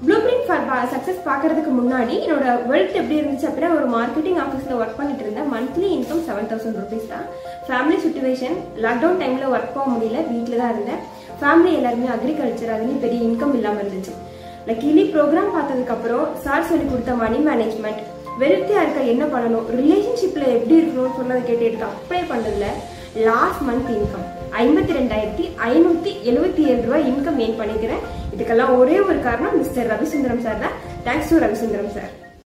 ப்ளூபிரிண்ட் for success பார்க்கறதுக்கு முன்னாடி என்னோட வெல்த் எப்படி இருந்துச்சு அப்படின்னா, ஒரு மார்க்கெட்டிங் ஆஃபீஸில் ஒர்க் பண்ணிட்டு இருந்தேன். மந்த்லி இன்கம் 7000 rupees தான். ஃபேமிலி சுச்சுவேஷன், லாக்டவுன் டைமில் ஒர்க் போக முடியல, வீட்டில் தான் இருந்தேன். ஃபேமிலி எல்லாருமே அக்ரிகல்ச்சர், அதுலேயும் பெரிய இன்கம் இல்லாமல் இருந்துச்சு. லக்கிலி ப்ரோக்ராம் பார்த்ததுக்கப்புறம் சார் சொல்லி கொடுத்த மணி மேனேஜ்மெண்ட், வெல்த்தியாக இருக்க என்ன பண்ணணும், ரிலேஷன்ஷிப்பில் எப்படி இருக்கணும்னு சொன்னதை கேட்டு எடுத்து அப்ளை பண்ணதில் லாஸ்ட் மந்த் இன்கம் 52,577 ரூபாய் இன்கம் ஏன் பண்ணிக்கிறேன். இதுக்கெல்லாம் ஒரே ஒரு காரணம் மிஸ்டர் ரவிசுந்தரம் சார் தான். Thanks to Ravisundaram sir.